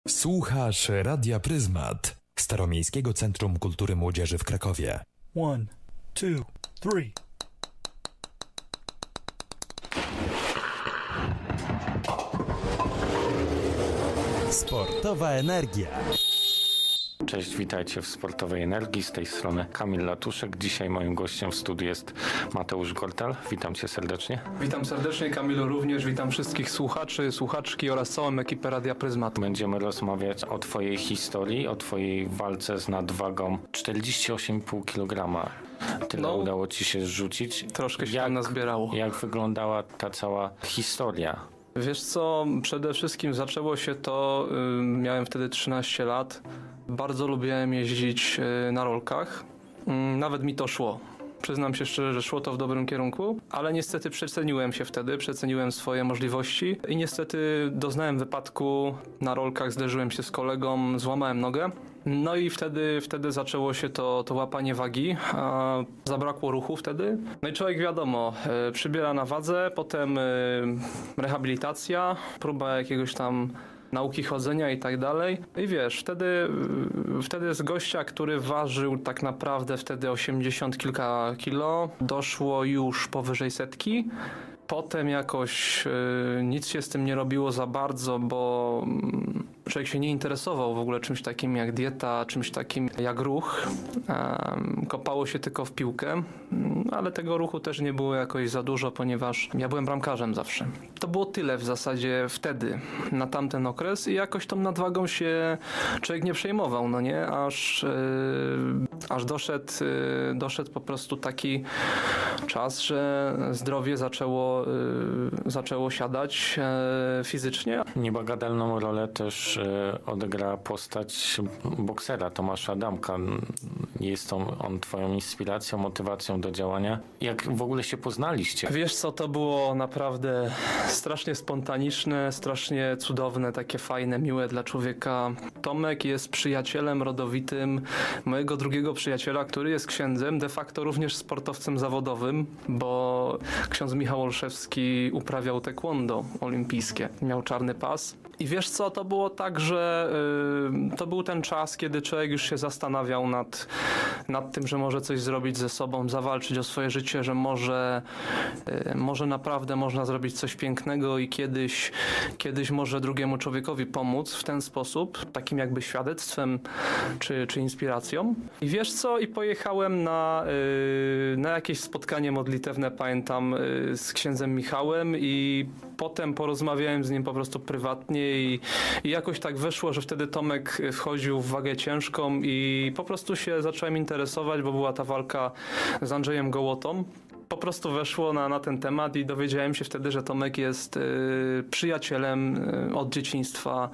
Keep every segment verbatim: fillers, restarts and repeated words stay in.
Słuchasz Radia Pryzmat, Staromiejskiego Centrum Kultury Młodzieży w Krakowie. One, two, three. Sportowa energia. Cześć, witajcie w Sportowej Energii. Z tej strony Kamil Latuszek. Dzisiaj moim gościem w studiu jest Mateusz Gortal. Witam cię serdecznie. Witam serdecznie, Kamilu, również. Witam wszystkich słuchaczy, słuchaczki oraz całą ekipę Radia Pryzmat. Będziemy rozmawiać o twojej historii, o twojej walce z nadwagą czterdzieści osiem i pół kilograma. Tyle no, udało ci się zrzucić. Troszkę się jak, tam nazbierało. Jak wyglądała ta cała historia? Wiesz co, przede wszystkim zaczęło się to, yy, miałem wtedy trzynaście lat. Bardzo lubiłem jeździć yy, na rolkach. Yy, nawet mi to szło. Przyznam się szczerze, że szło to w dobrym kierunku, ale niestety przeceniłem się wtedy, przeceniłem swoje możliwości i niestety doznałem wypadku na rolkach, zderzyłem się z kolegą, złamałem nogę. No i wtedy, wtedy zaczęło się to, to łapanie wagi, a zabrakło ruchu wtedy. No i człowiek wiadomo, y, przybiera na wadze, potem y, rehabilitacja, próba jakiegoś tam nauki chodzenia i tak dalej. I wiesz, wtedy, wtedy z gościa, który ważył tak naprawdę wtedy osiemdziesiąt kilka kilo, doszło już powyżej setki. Potem jakoś y, nic się z tym nie robiło za bardzo, bo y, człowiek się nie interesował w ogóle czymś takim jak dieta, czymś takim jak ruch. Y, kopało się tylko w piłkę, y, ale tego ruchu też nie było jakoś za dużo, ponieważ ja byłem bramkarzem zawsze. To było tyle w zasadzie wtedy, na tamten okres i jakoś tą nadwagą się człowiek nie przejmował, no nie? Aż, y, aż doszedł, y, doszedł po prostu taki czas, że zdrowie zaczęło zaczęło siadać e, fizycznie. Niebagatelną rolę też e, odegrała postać boksera Tomasza Adamka. Jest on, on twoją inspiracją, motywacją do działania. Jak w ogóle się poznaliście? Wiesz co, to było naprawdę strasznie spontaniczne, strasznie cudowne, takie fajne, miłe dla człowieka. Tomek jest przyjacielem rodowitym mojego drugiego przyjaciela, który jest księdzem, de facto również sportowcem zawodowym, bo ksiądz Michał Olszewski uprawiał taekwondo olimpijskie. Miał czarny pas. I wiesz co, to było tak, że yy, to był ten czas, kiedy człowiek już się zastanawiał nad, nad tym, że może coś zrobić ze sobą, zawalczyć o swoje życie, że może, yy, może naprawdę można zrobić coś pięknego i kiedyś, kiedyś może drugiemu człowiekowi pomóc w ten sposób, takim jakby świadectwem czy, czy inspiracją. I wiesz co, i pojechałem na, yy, na jakieś spotkanie modlitewne, pamiętam, yy, z księdzem Michałem i potem porozmawiałem z nim po prostu prywatnie i, i jakoś tak wyszło, że wtedy Tomek wchodził w wagę ciężką i po prostu się zacząłem interesować, bo była ta walka z Andrzejem Gołotą. Po prostu weszło na, na ten temat i dowiedziałem się wtedy, że Tomek jest y, przyjacielem y, od dzieciństwa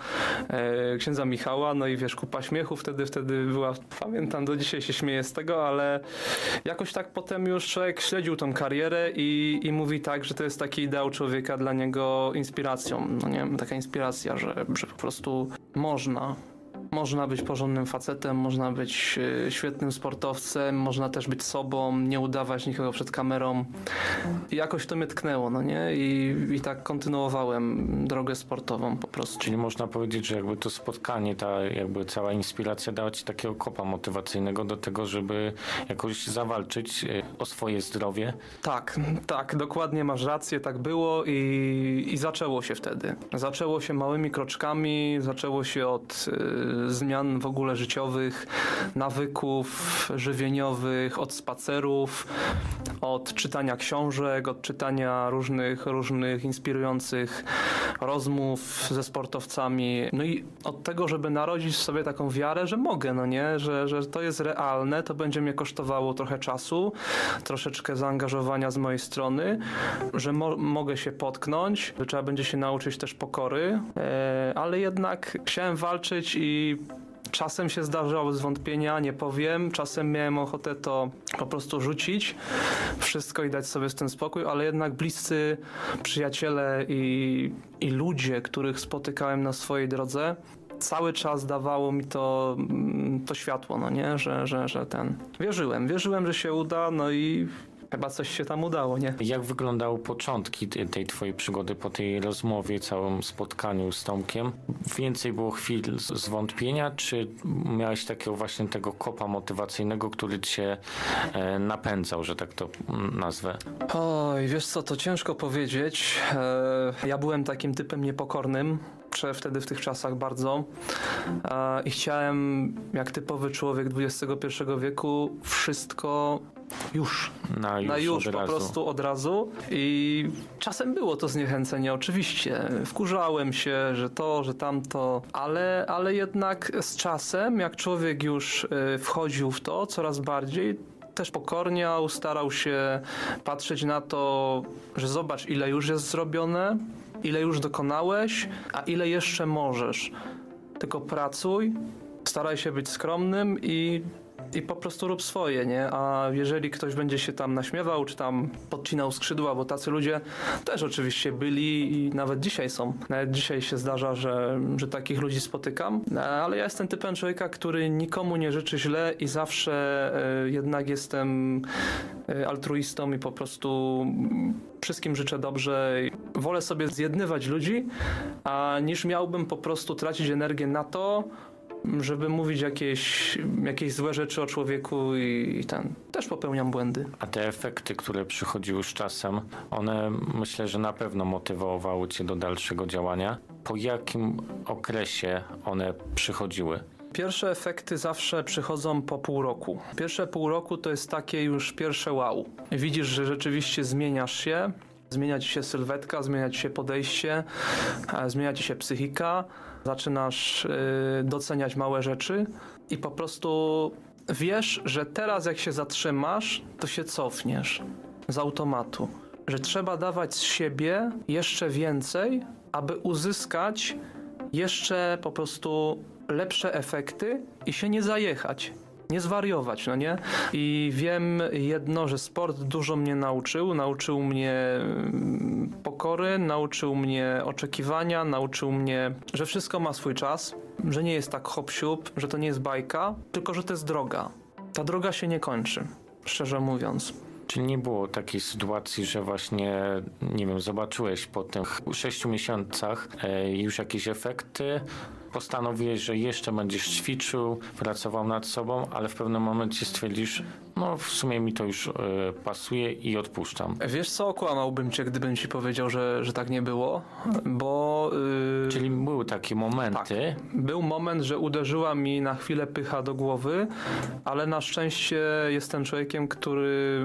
y, księdza Michała, no i wiesz, kupa śmiechu wtedy, wtedy była, pamiętam, do dzisiaj się śmieję z tego, ale jakoś tak potem już człowiek śledził tą karierę i, i mówi tak, że to jest taki ideał człowieka dla niego inspiracją, no nie wiem, taka inspiracja, że, że po prostu można. Można być porządnym facetem, można być y, świetnym sportowcem, można też być sobą, nie udawać nikogo przed kamerą. I jakoś to mnie tknęło, no nie? I, i tak kontynuowałem drogę sportową po prostu. Czyli można powiedzieć, że jakby to spotkanie, ta jakby cała inspiracja dała ci takiego kopa motywacyjnego do tego, żeby jakoś zawalczyć o swoje zdrowie? Tak, tak, dokładnie masz rację, tak było i, i zaczęło się wtedy. Zaczęło się małymi kroczkami, zaczęło się od y, zmian w ogóle życiowych, nawyków żywieniowych, od spacerów, od czytania książek, od czytania różnych, różnych inspirujących rozmów ze sportowcami. No i od tego, żeby narodzić w sobie taką wiarę, że mogę, no nie, że, że to jest realne, to będzie mnie kosztowało trochę czasu, troszeczkę zaangażowania z mojej strony, że mo- mogę się potknąć, że trzeba będzie się nauczyć też pokory, e, ale jednak chciałem walczyć i czasem się zdarzały zwątpienia, nie powiem. Czasem miałem ochotę to po prostu rzucić, wszystko i dać sobie z tym spokój, ale jednak bliscy przyjaciele i, i ludzie, których spotykałem na swojej drodze, cały czas dawało mi to, to światło, no nie, że, że, że ten... Wierzyłem, wierzyłem, że się uda, no i chyba coś się tam udało, nie? Jak wyglądały początki tej, tej twojej przygody po tej rozmowie, całym spotkaniu z Tomkiem? Więcej było chwil z- zwątpienia, czy miałeś takiego właśnie tego kopa motywacyjnego, który cię e, napędzał, że tak to mm, nazwę? Oj, wiesz co, to ciężko powiedzieć. E, ja byłem takim typem niepokornym, prze- wtedy w tych czasach bardzo. E, I chciałem, jak typowy człowiek dwudziestego pierwszego wieku, wszystko już. Na już, Na już od po razu. prostu od razu. I czasem było to zniechęcenie, oczywiście. Wkurzałem się, że to, że tamto, ale, ale jednak z czasem, jak człowiek już y, wchodził w to coraz bardziej, też pokorniał, starał się patrzeć na to, że zobacz, ile już jest zrobione, ile już dokonałeś, a ile jeszcze możesz. Tylko pracuj, staraj się być skromnym i i po prostu rób swoje, nie? A jeżeli ktoś będzie się tam naśmiewał, czy tam podcinał skrzydła, bo tacy ludzie też oczywiście byli i nawet dzisiaj są. Nawet dzisiaj się zdarza, że, że takich ludzi spotykam, ale ja jestem typem człowieka, który nikomu nie życzy źle i zawsze e, jednak jestem e, altruistą i po prostu wszystkim życzę dobrze. Wolę sobie zjednywać ludzi, a niż miałbym po prostu tracić energię na to, żeby mówić jakieś, jakieś złe rzeczy o człowieku i, i ten. Też popełniam błędy. A te efekty, które przychodziły z czasem, one myślę, że na pewno motywowały cię do dalszego działania. Po jakim okresie one przychodziły? Pierwsze efekty zawsze przychodzą po pół roku. Pierwsze pół roku to jest takie już pierwsze wow. Widzisz, że rzeczywiście zmieniasz się, zmienia ci się sylwetka, zmienia ci się podejście, e, zmienia ci się psychika, zaczynasz y, doceniać małe rzeczy i po prostu wiesz, że teraz jak się zatrzymasz, to się cofniesz z automatu. Że trzeba dawać z siebie jeszcze więcej, aby uzyskać jeszcze po prostu lepsze efekty i się nie zajechać. Nie zwariować, no nie? I wiem jedno, że sport dużo mnie nauczył. Nauczył mnie mm, pokory, nauczył mnie oczekiwania, nauczył mnie, że wszystko ma swój czas, że nie jest tak hop-siup, że to nie jest bajka, tylko że to jest droga. Ta droga się nie kończy, szczerze mówiąc. Czy nie było takiej sytuacji, że właśnie, nie wiem, zobaczyłeś po tych sześciu miesiącach e, już jakieś efekty, postanowiłeś, że jeszcze będziesz ćwiczył, pracował nad sobą, ale w pewnym momencie stwierdzisz, no w sumie mi to już e, pasuje i odpuszczam. Wiesz co, okłamałbym cię, gdybym ci powiedział, że, że tak nie było, bo... Yy... Czyli były takie momenty. Tak. Był moment, że uderzyła mi na chwilę pycha do głowy, ale na szczęście jestem człowiekiem, który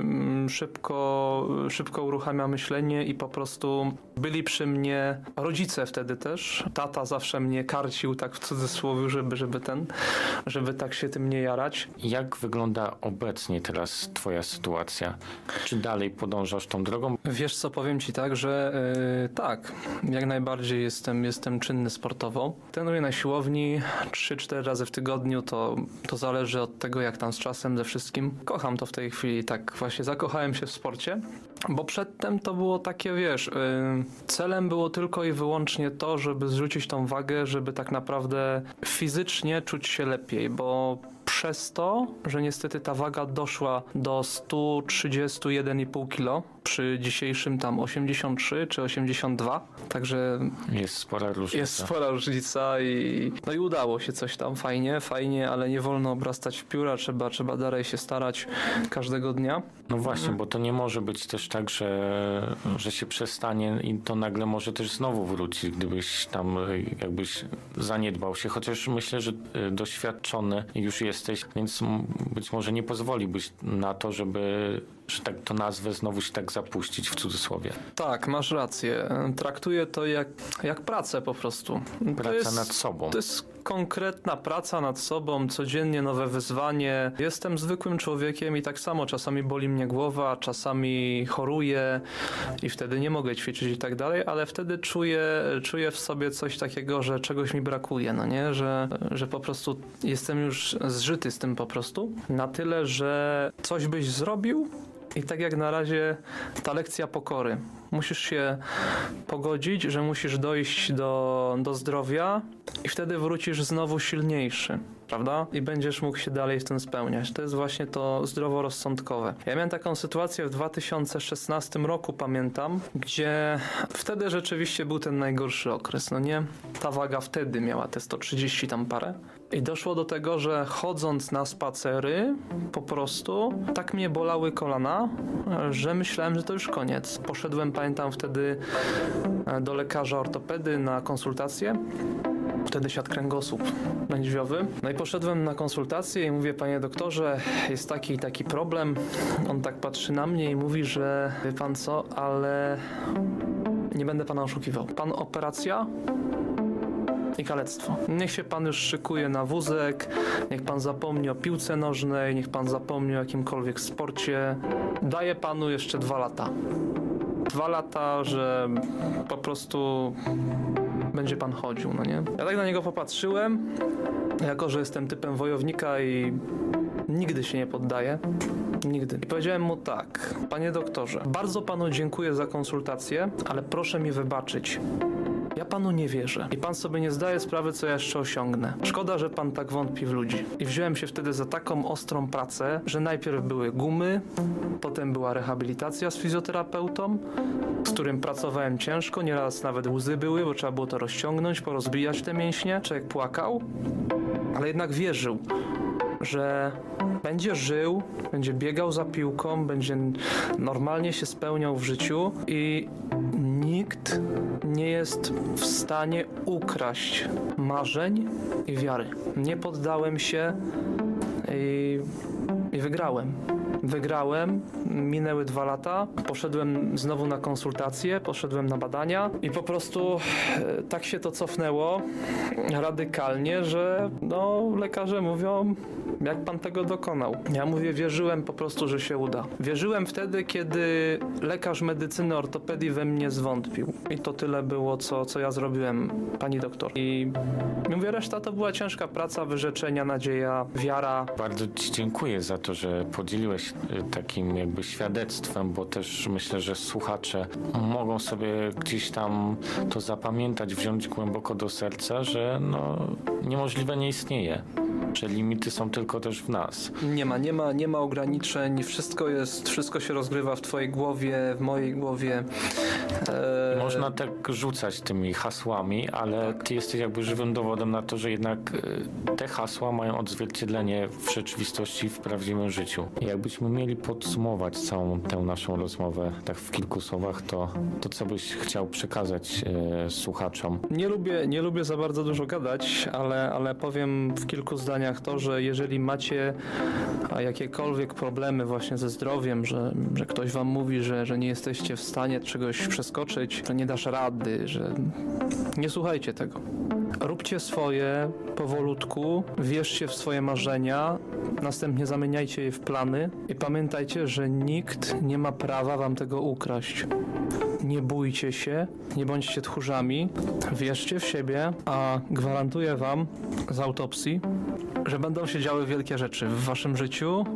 szybko, szybko uruchamia myślenie i po prostu byli przy mnie rodzice wtedy też. Tata zawsze mnie karcił tak w cudzysłowie, żeby, żeby ten, żeby tak się tym nie jarać. Jak wygląda obecnie teraz twoja sytuacja? Czy dalej podążasz tą drogą? Wiesz co, powiem ci tak, że yy, tak, jak najbardziej jestem, jestem czynny sportowo. Trenuję na siłowni trzy cztery razy w tygodniu, to, to zależy od tego, jak tam z czasem, ze wszystkim. Kocham to w tej chwili, tak właśnie zakochałem się w sporcie, bo przedtem to było takie, wiesz, yy, celem było tylko i wyłącznie to, żeby zrzucić tą wagę, żeby tak naprawdę fizycznie czuć się lepiej, bo przez to, że niestety ta waga doszła do sto trzydzieści jeden i pół kilo przy dzisiejszym tam osiemdziesiąt trzy czy osiemdziesiąt dwa, także Jest spora różnica. jest spora różnica i no i udało się coś tam, fajnie, fajnie, ale nie wolno obrastać w pióra, trzeba, trzeba dalej się starać każdego dnia. No właśnie, bo to nie może być też tak, że, że się przestanie i to nagle może też znowu wrócić, gdybyś tam jakbyś zaniedbał się, chociaż myślę, że doświadczony już jesteś, więc być może nie pozwoliłbyś na to, żeby, że tak to nazwę, znowu się tak zapuścić w cudzysłowie. Tak, masz rację. Traktuję to jak, jak pracę po prostu. To Praca jest, nad sobą. To jest konkretna praca nad sobą, codziennie nowe wyzwanie. Jestem zwykłym człowiekiem i tak samo czasami boli mnie głowa, czasami choruję i wtedy nie mogę ćwiczyć i tak dalej, ale wtedy czuję, czuję w sobie coś takiego, że czegoś mi brakuje, no nie? Że, że po prostu jestem już zżyty z tym po prostu. Na tyle, że coś byś zrobił, i tak jak na razie ta lekcja pokory. Musisz się pogodzić, że musisz dojść do, do zdrowia i wtedy wrócisz znowu silniejszy, prawda? I będziesz mógł się dalej w tym spełniać. To jest właśnie to zdroworozsądkowe. Ja miałem taką sytuację w dwa tysiące szesnastym roku, pamiętam, gdzie wtedy rzeczywiście był ten najgorszy okres, no nie? Ta waga wtedy miała te sto trzydzieści tam parę. I doszło do tego, że chodząc na spacery, po prostu tak mnie bolały kolana, że myślałem, że to już koniec. Poszedłem, pamiętam, wtedy do lekarza ortopedy na konsultację. Wtedy siadł kręgosłup lędźwiowy. No i poszedłem na konsultację i mówię: panie doktorze, jest taki i taki problem. On tak patrzy na mnie i mówi, że wie pan co, ale nie będę pana oszukiwał. Pan operacja i kalectwo. Niech się pan już szykuje na wózek, niech pan zapomni o piłce nożnej, niech pan zapomni o jakimkolwiek sporcie. Daję panu jeszcze dwa lata. Dwa lata, że po prostu będzie pan chodził, no nie? Ja tak na niego popatrzyłem, jako że jestem typem wojownika i nigdy się nie poddaję. Nigdy. I powiedziałem mu tak: panie doktorze, bardzo panu dziękuję za konsultację, ale proszę mi wybaczyć. Ja panu nie wierzę. I pan sobie nie zdaje sprawy, co ja jeszcze osiągnę. Szkoda, że pan tak wątpi w ludzi. I wziąłem się wtedy za taką ostrą pracę, że najpierw były gumy, potem była rehabilitacja z fizjoterapeutą, z którym pracowałem ciężko, nieraz nawet łzy były, bo trzeba było to rozciągnąć, porozbijać te mięśnie. Człowiek płakał, ale jednak wierzył, że będzie żył, będzie biegał za piłką, będzie normalnie się spełniał w życiu i nikt nie jest w stanie ukraść marzeń i wiary. Nie poddałem się i, i wygrałem. Wygrałem, minęły dwa lata, poszedłem znowu na konsultacje, poszedłem na badania i po prostu e, tak się to cofnęło radykalnie, że no lekarze mówią: jak pan tego dokonał? Ja mówię: wierzyłem po prostu, że się uda. Wierzyłem wtedy, kiedy lekarz medycyny ortopedii we mnie zwątpił. I to tyle było, co, co ja zrobiłem, pani doktor. I mówię, reszta to była ciężka praca, wyrzeczenia, nadzieja, wiara. Bardzo ci dziękuję za to, że podzieliłeś takim jakby świadectwem, bo też myślę, że słuchacze mogą sobie gdzieś tam to zapamiętać, wziąć głęboko do serca, że no niemożliwe nie istnieje. Że limity są tylko też w nas. Nie ma, nie ma, nie ma ograniczeń, wszystko jest, wszystko się rozgrywa w twojej głowie, w mojej głowie. Eee... Można tak rzucać tymi hasłami, ale ty jesteś jakby żywym dowodem na to, że jednak te hasła mają odzwierciedlenie w rzeczywistości, w prawdziwym życiu. Jakbyśmy mieli podsumować całą tę naszą rozmowę tak w kilku słowach, to, to co byś chciał przekazać e, słuchaczom? Nie lubię, nie lubię za bardzo dużo gadać, ale, ale powiem w kilku zdaniach to, że jeżeli macie jakiekolwiek problemy właśnie ze zdrowiem, że, że ktoś wam mówi, że, że nie jesteście w stanie czegoś przeskoczyć, że nie dasz rady, że nie słuchajcie tego. Róbcie swoje powolutku, wierzcie w swoje marzenia, następnie zamieniajcie je w plany i pamiętajcie, że nikt nie ma prawa wam tego ukraść. Nie bójcie się, nie bądźcie tchórzami, wierzcie w siebie, a gwarantuję wam z autopsji, że będą się działy wielkie rzeczy w waszym życiu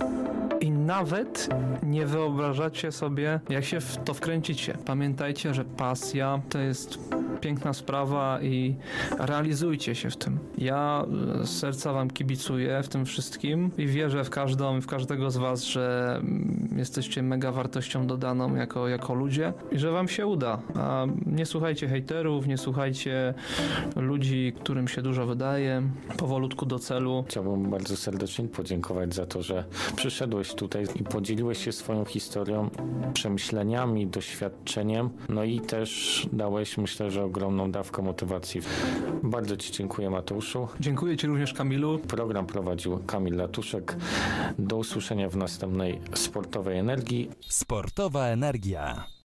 i nawet nie wyobrażacie sobie, jak się w to wkręcicie. Pamiętajcie, że pasja to jest piękna sprawa i realizujcie się w tym. Ja z serca wam kibicuję w tym wszystkim i wierzę w każdą, w każdego z was, że jesteście mega wartością dodaną jako, jako ludzie i że wam się uda. A nie słuchajcie hejterów, nie słuchajcie ludzi, którym się dużo wydaje. Powolutku do celu. Chciałbym bardzo serdecznie podziękować za to, że przyszedłeś tutaj i podzieliłeś się swoją historią, przemyśleniami, doświadczeniem, no i też dałeś, myślę, że ogromną dawkę motywacji. Bardzo ci dziękuję, Mateuszu. Dziękuję ci również, Kamilu. Program prowadził Kamil Latuszek. Do usłyszenia w następnej Sportowej Energii. Sportowa Energia.